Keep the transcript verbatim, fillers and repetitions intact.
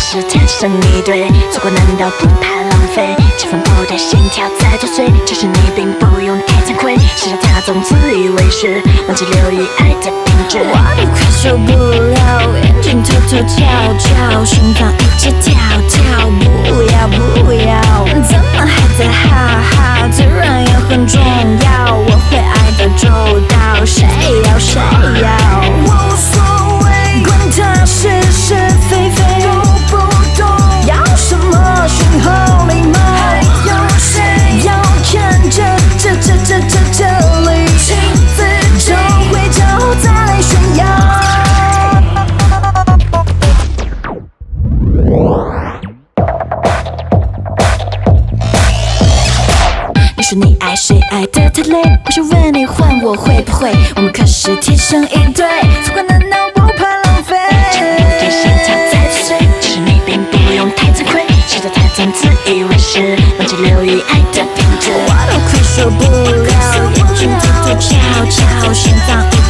是天生一对，错过难道不怕浪费？气氛不对，心跳在作祟，其实你并不用太惭愧。谁让他总自以为是，忘记留意爱的品质。我都快受不了，眼睛偷偷瞧瞧，心脏一直跳跳，不要不要，怎么还在哈哈？自然也很重要，我会爱的周到，谁要谁要，无所谓，管他是是非非，都不懂要什么讯号礼貌，还有谁要看着这这这这这里，亲自就回头再来炫耀。你说你爱谁爱得太累，我想问你换我会不会？我们可是天生一对，错过难道不怕浪费？对心跳在作祟，其实你并不用太惭愧。谁叫他总自以为是，忘记留意爱的品质。我都快受不了，眼睛偷偷瞧瞧，心脏一